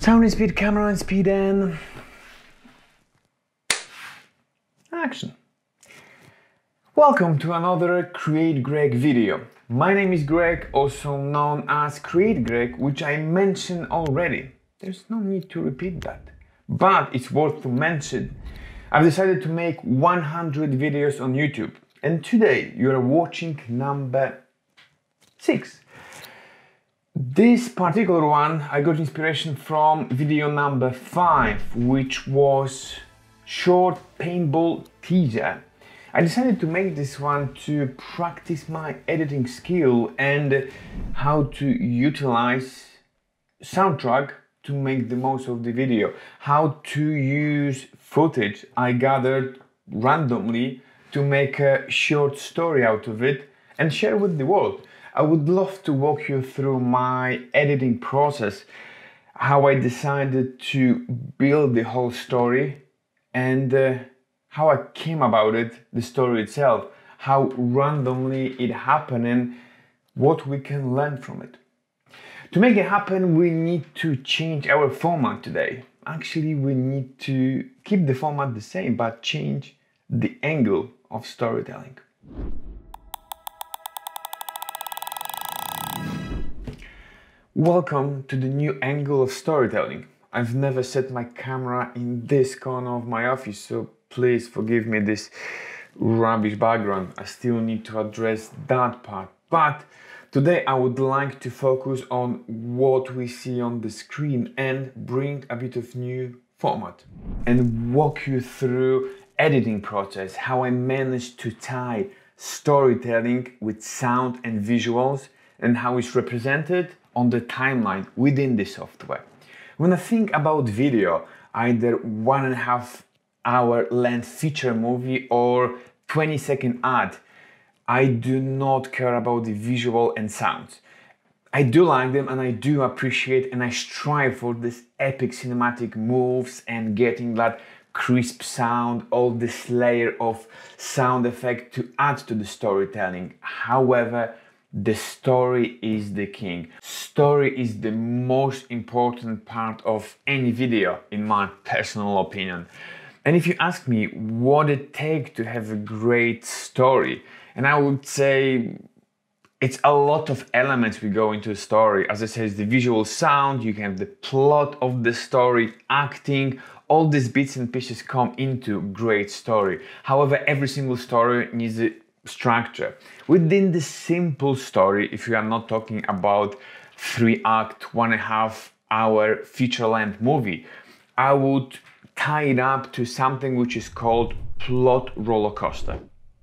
Sound and speed, camera and speed, and action. Welcome to another Create Greg video. My name is Greg, also known as Create Greg, which I mentioned already. There's no need to repeat that. But it's worth to mention. I've decided to make 100 videos on YouTube. And today you are watching number 6. This particular one, I got inspiration from video number 5, which was short paintball teaser. I decided to make this one to practice my editing skill and how to utilize soundtrack to make the most of the video. How to use footage I gathered randomly to make a short story out of it and share with the world. I would love to walk you through my editing process, how I decided to build the whole story, and how I came about it, the story itself, how randomly it happened and what we can learn from it. To make it happen, we need to change our format today. Actually, we need to keep the format the same, but change the angle of storytelling. Welcome to the new angle of storytelling. I've never set my camera in this corner of my office, so please forgive me this rubbish background. I still need to address that part. But today I would like to focus on what we see on the screen and bring a bit of new format and walk you through editing process, how I managed to tie storytelling with sound and visuals and how it's represented on the timeline within the software. When I think about video, either 1.5 hour length feature movie or 20-second ad, I do not care about the visual and sounds. I do like them and I do appreciate and I strive for this epic cinematic moves and getting that crisp sound, all this layer of sound effect to add to the storytelling. However, the story is the king. Story is the most important part of any video, in my personal opinion. And if you ask me what it takes to have a great story, and I would say it's a lot of elements we go into a story. As I said, the visual sound, you have the plot of the story, acting, all these bits and pieces come into great story. However, every single story needs a structure. Within the simple story, if you are not talking about 3-act, 1.5 hour feature-length movie, I would tie it up to something which is called plot roller coaster.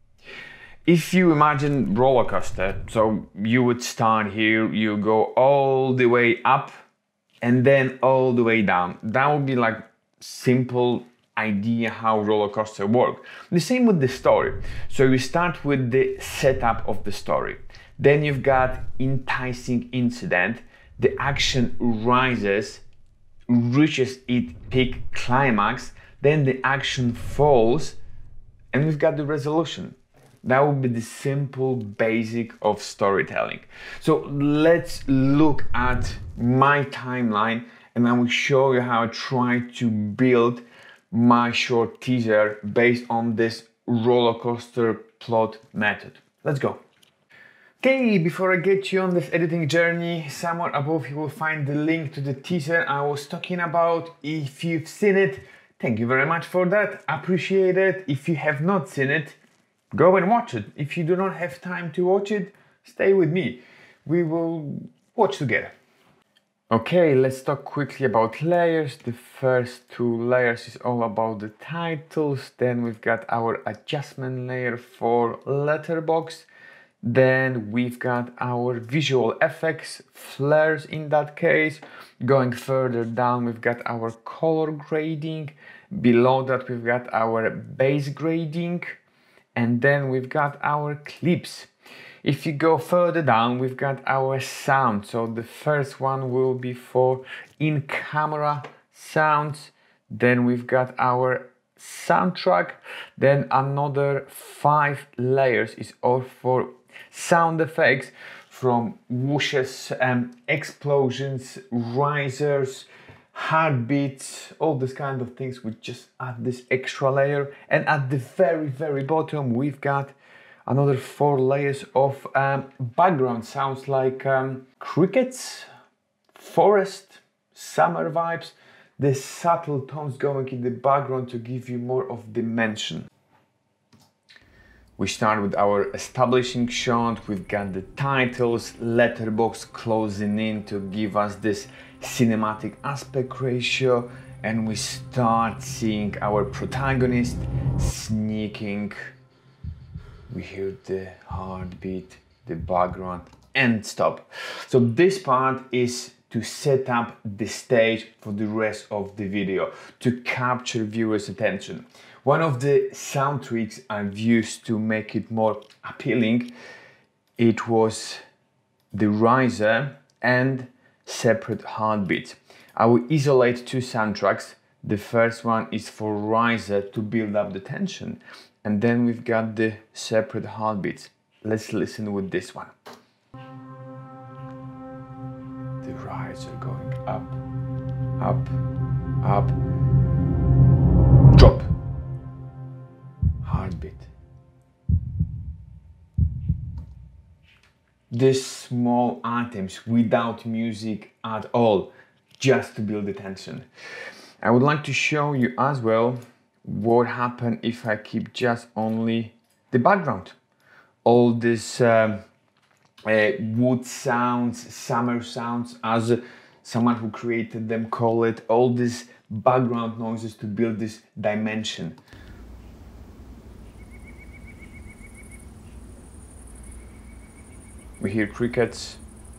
If you imagine roller coaster, so you would start here, you go all the way up and then all the way down. That would be like simple idea how roller coaster work. The same with the story. So you start with the setup of the story. Then you've got enticing incident. The action rises, reaches its peak climax. Then the action falls and we've got the resolution. That would be the simple basic of storytelling. So let's look at my timeline and I will show you how I try to build my short teaser based on this roller coaster plot method. Let's go. Okay, before I get you on this editing journey, somewhere above you will find the link to the teaser I was talking about. If you've seen it, thank you very much for that. Appreciate it. If you have not seen it, go and watch it. If you do not have time to watch it, stay with me. We will watch together. Okay, let's talk quickly about layers. The first 2 layers is all about the titles. Then we've got our adjustment layer for letterbox. Then we've got our visual effects, flares in that case. Going further down, we've got our color grading. Below that, we've got our base grading. And then we've got our clips. If you go further down, we've got our sound. So the first one will be for in-camera sounds. Then we've got our soundtrack. Then another 5 layers is all for sound effects, from whooshes, explosions, risers, heartbeats, all these kind of things. We just add this extra layer, and at the very bottom we've got another 4 layers of background sounds like crickets, forest, summer vibes, the subtle tones going in the background to give you more of dimension. We start with our establishing shot. We've got the titles, letterbox closing in to give us this cinematic aspect ratio, and we start seeing our protagonist sneaking. We hear the heartbeat, the background, and stop. So this part is to set up the stage for the rest of the video, to capture viewers' attention. One of the sound tricks I've used to make it more appealing, it was the riser and separate heartbeats. I will isolate 2 soundtracks. The first one is for riser to build up the tension, and then we've got the separate heartbeats. Let's listen with this one. The riser going up, up, up, drop, heartbeat. These small items without music at all, just to build the tension. I would like to show you as well what happens if I keep just only the background. All these wood sounds, summer sounds, as someone who created them call it, all these background noises to build this dimension. We hear crickets.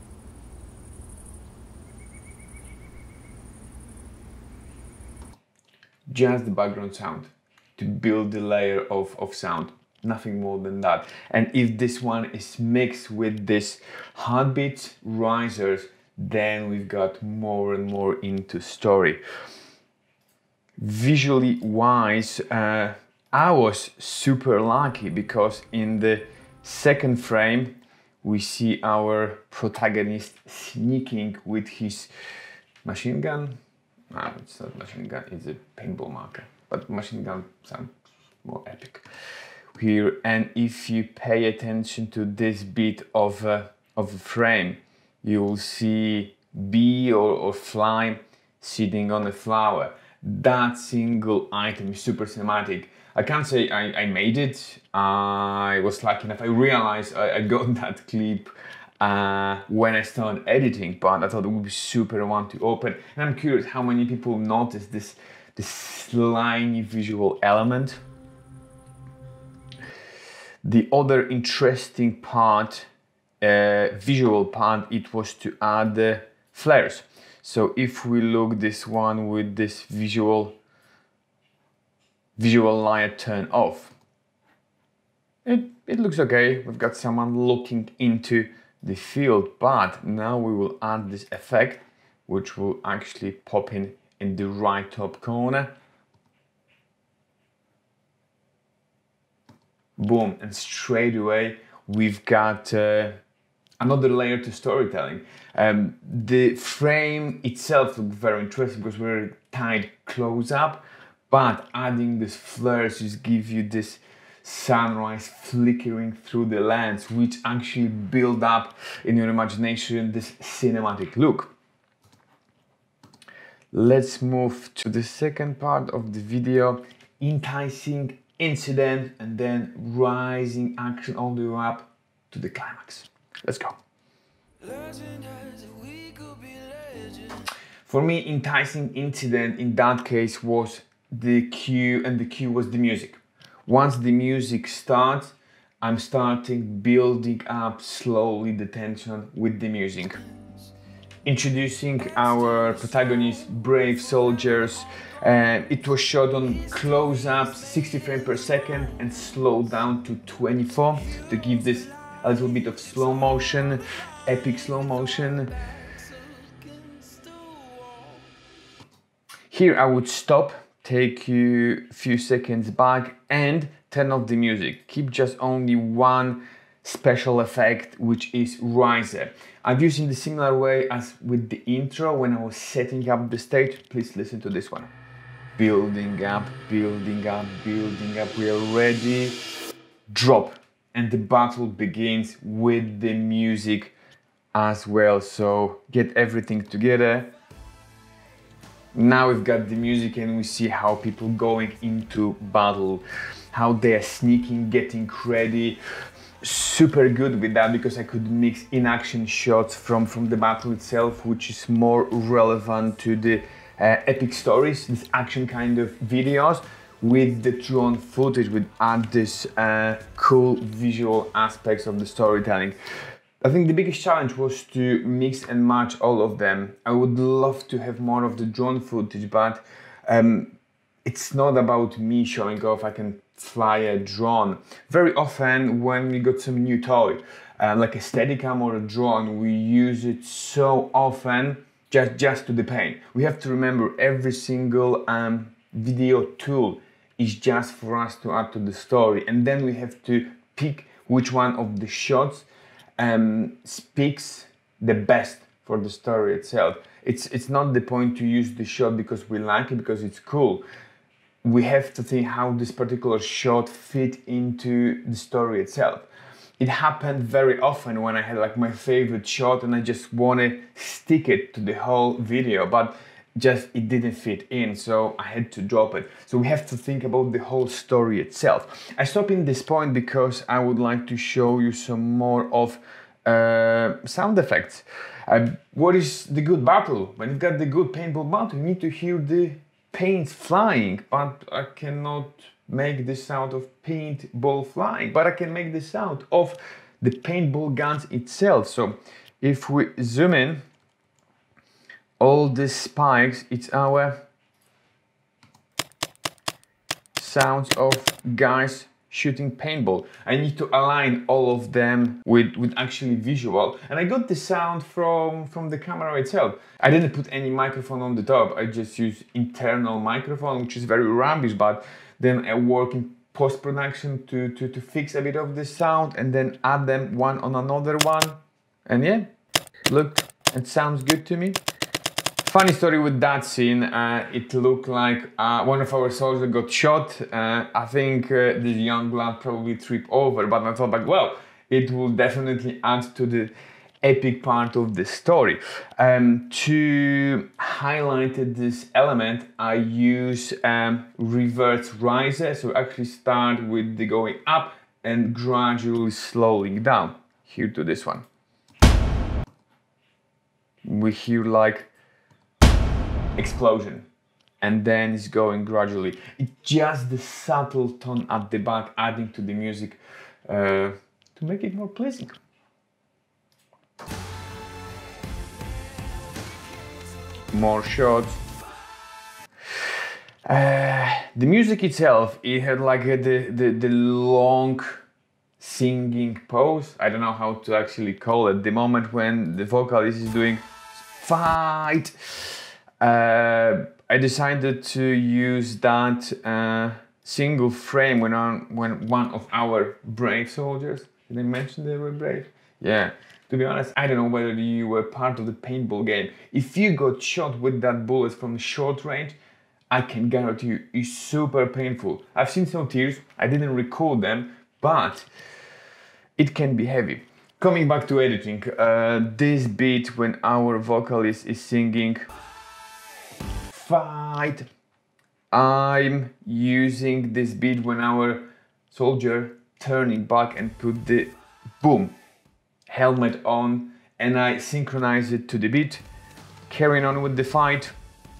Just the background sound to build the layer of sound, nothing more than that. And if this one is mixed with this heartbeats, risers, then we've got more and more into story. Visually wise, I was super lucky because in the second frame we see our protagonist sneaking with his machine gun. No, it's not machine gun, it's a paintball marker, but machine gun sounds more epic here. And if you pay attention to this bit of a frame, you will see bee or fly sitting on a flower. That single item is super cinematic. I can't say I made it. I was lucky enough. I realized I got that clip when I started editing, but I thought it would be super one to open. And I'm curious how many people notice this slimy visual element. The other interesting part, visual part, it was to add the flares. So if we look this one with this visual light turn off, it looks okay. We've got someone looking into the field, but now we will add this effect, which will actually pop in the right top corner. Boom, and straight away we've got another layer to storytelling. The frame itself looks very interesting because we're tight close up, but adding these flares just give you this sunrise flickering through the lens, which actually build up in your imagination this cinematic look. Let's move to the second part of the video, enticing incident and then rising action all the way up to the climax. Let's go. For me, enticing incident in that case was the cue, and the cue was the music. Once the music starts, I'm starting building up slowly the tension with the music. Introducing our protagonist, brave soldiers. It was shot on close-up, 60 frames per second, and slowed down to 24 to give this a little bit of slow motion, epic slow motion. Here I would stop, take you a few seconds back and turn off the music. Keep just only one special effect, which is riser. I've used in the similar way as with the intro when I was setting up the stage. Please listen to this one. Building up, building up, building up. We are ready. Drop. And the battle begins with the music as well. So get everything together. Now we've got the music and we see how people going into battle, how they're sneaking, getting ready. Super good with that because I could mix in-action shots from the battle itself, which is more relevant to the epic stories, this action kind of videos, with the drone footage, with add this cool visual aspects of the storytelling. I think the biggest challenge was to mix and match all of them. I would love to have more of the drone footage, but it's not about me showing off I can fly a drone. Very often when we got some new toy, like a Steadicam or a drone, we use it so often just to the paint. We have to remember every single video tool is just for us to add to the story, and then we have to pick which one of the shots speaks the best for the story itself. It's not the point to use the shot because we like it, because it's cool. We have to think how this particular shot fit into the story itself. It happened very often when I had like my favorite shot and I just want to stick it to the whole video, but just it didn't fit in, so I had to drop it. So we have to think about the whole story itself. I stop in this point because I would like to show you some more of sound effects. What is the good battle? When you've got the good paintball battle, you need to hear the paint flying, but I cannot make the sound of paintball flying, but I can make the sound of the paintball guns itself. So if we zoom in, all these spikes, it's our sounds of guys shooting paintball. I need to align all of them with actually visual. And I got the sound from the camera itself. I didn't put any microphone on the top. I just used internal microphone, which is very rubbish, but then I work in post-production to fix a bit of the sound and then add them one on another one. And yeah, look, it sounds good to me. Funny story with that scene, it looked like one of our soldiers got shot. I think this young lad probably tripped over, but I thought like, well, it will definitely add to the epic part of the story. To highlight this element, I use reverse riser, so actually start with the going up and gradually slowing down. Here to this one. We hear like explosion, and then it's going gradually. It's just the subtle tone at the back adding to the music to make it more pleasing. More shots. The music itself, it had like the long singing pose. I don't know how to actually call it. The moment when the vocalist is doing fight. I decided to use that single frame when one of our brave soldiers, did I mention they were brave? Yeah, to be honest, I don't know whether you were part of the paintball game. If you got shot with that bullet from short range, I can guarantee you, it's super painful. I've seen some tears, I didn't record them, but it can be heavy. Coming back to editing, this beat when our vocalist is singing fight, I'm using this beat when our soldier turning back and put the boom helmet on, and I synchronize it to the beat, carrying on with the fight.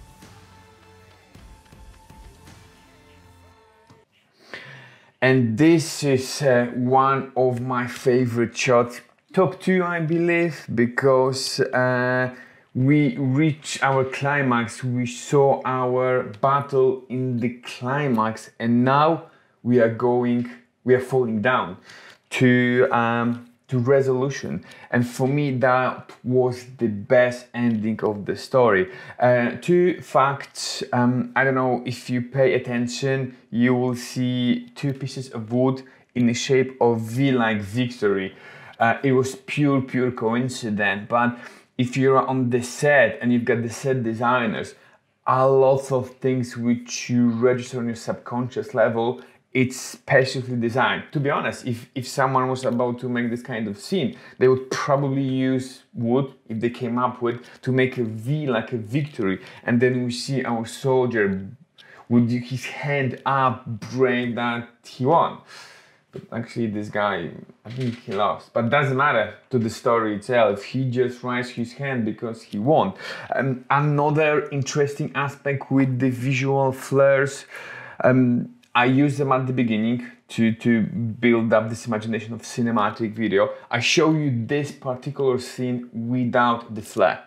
And this is one of my favorite shots, top 2 I believe, because we reached our climax, we saw our battle in the climax, and now we are falling down to resolution. And for me, that was the best ending of the story. 2 facts, I don't know if you pay attention, you will see 2 pieces of wood in the shape of V like victory. It was pure coincidence, but if you're on the set and you've got the set designers, a lot of things which you register on your subconscious level, it's specially designed. To be honest, if someone was about to make this kind of scene, they would probably use wood, if they came up with, to make a V like a victory. And then we see our soldier with his hand up, braying that he won. But actually this guy, I think he lost. But doesn't matter to the story itself. He just raised his hand because he won. Another interesting aspect with the visual flares, I use them at the beginning to build up this imagination of cinematic video. I show you this particular scene without the flare.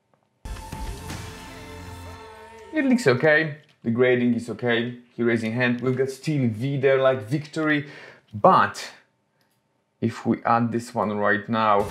It looks okay. The grading is okay. He raising hand. We've got still V there like victory. But if we add this one right now,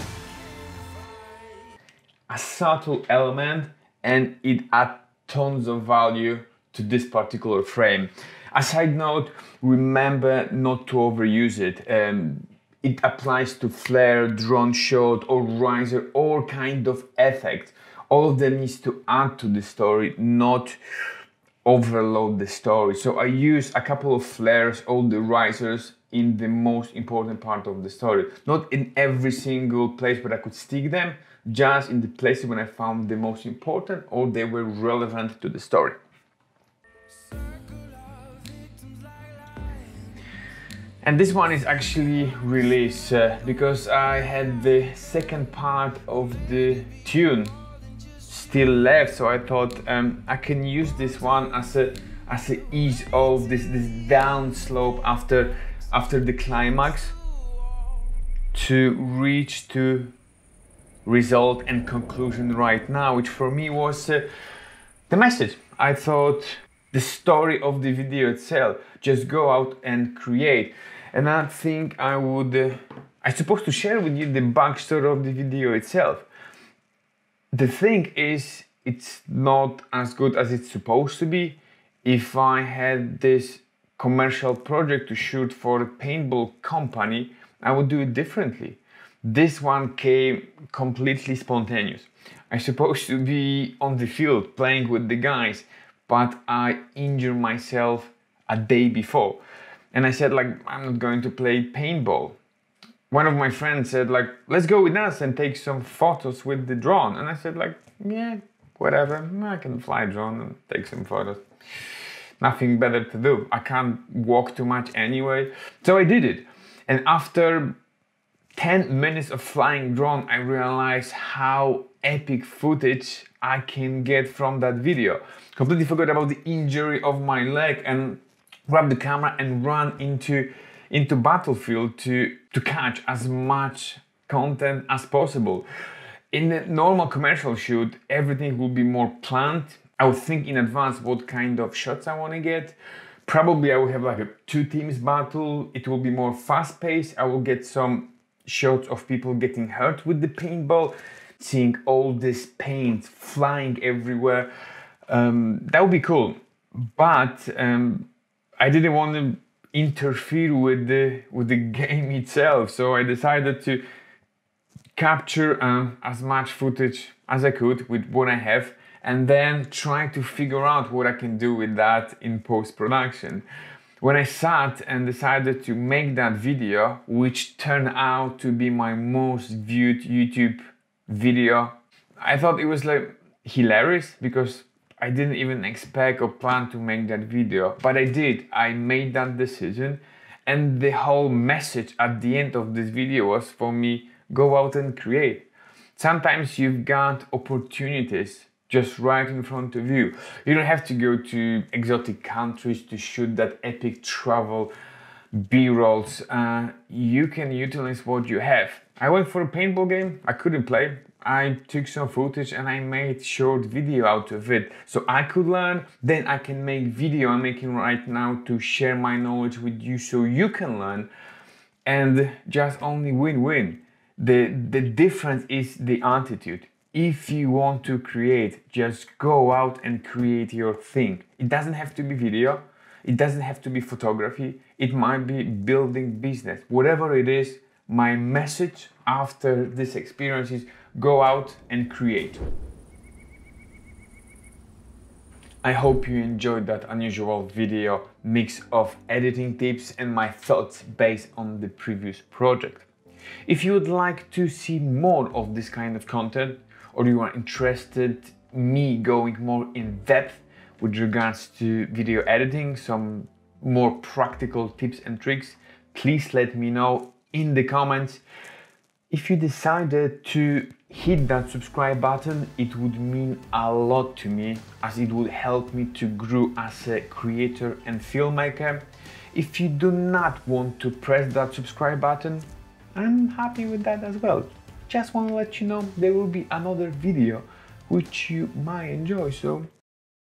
a subtle element, and it adds tons of value to this particular frame. A side note, remember not to overuse it. It applies to flare, drone shot, or riser, all kind of effects. All of them needs to add to the story, not overload the story. So I use a couple of flares, all the risers, in the most important part of the story. Not in every single place where I could stick them, just in the places when I found the most important or they were relevant to the story. And this one is actually released because I had the second part of the tune still left, so I thought I can use this one as a ease of this down slope after the climax to reach to result and conclusion right now, which for me was the message. I thought the story of the video itself, just go out and create. And I think I'm supposed to share with you the backstory of the video itself. The thing is, it's not as good as it's supposed to be. If I had this commercial project to shoot for a paintball company, I would do it differently. This one came completely spontaneous. I'm supposed to be on the field playing with the guys, but I injured myself a day before. And I said, like, I'm not going to play paintball. One of my friends said, like, let's go with us and take some photos with the drone. And I said, like, yeah, whatever, I can fly a drone and take some photos. Nothing better to do. I can't walk too much anyway. So I did it. And after 10 minutes of flying drone, I realized how epic footage I can get from that video. Completely forgot about the injury of my leg and grabbed the camera and ran into battlefield to catch as much content as possible. In a normal commercial shoot, everything will be more planned. I would think in advance what kind of shots I want to get. Probably I will have like a 2 teams battle. It will be more fast paced. I will get some shots of people getting hurt with the paintball, seeing all this paint flying everywhere. That would be cool. But I didn't want to interfere with the game itself, so I decided to capture as much footage as I could with what I have, and then try to figure out what I can do with that in post-production. When I sat and decided to make that video, which turned out to be my most viewed YouTube video, I thought it was like hilarious because I didn't even expect or plan to make that video, but I did. I made that decision, and the whole message at the end of this video was for me, go out and create. Sometimes you've got opportunities just right in front of you. You don't have to go to exotic countries to shoot that epic travel B-rolls. You can utilize what you have. I went for a paintball game, I couldn't play. I took some footage and I made short video out of it. So I could learn, then I can make video I'm making right now to share my knowledge with you so you can learn. And just only win-win. The difference is the attitude. If you want to create, just go out and create your thing. It doesn't have to be video. It doesn't have to be photography. It might be building business. Whatever it is, my message after this experience is go out and create. I hope you enjoyed that unusual video mix of editing tips and my thoughts based on the previous project. If you would like to see more of this kind of content, or you are interested me going more in depth with regards to video editing, some more practical tips and tricks, please let me know in the comments. If you decided to hit that subscribe button, it would mean a lot to me, as it would help me to grow as a creator and filmmaker. If you do not want to press that subscribe button, I'm happy with that as well. Just want to let you know there will be another video which you might enjoy, so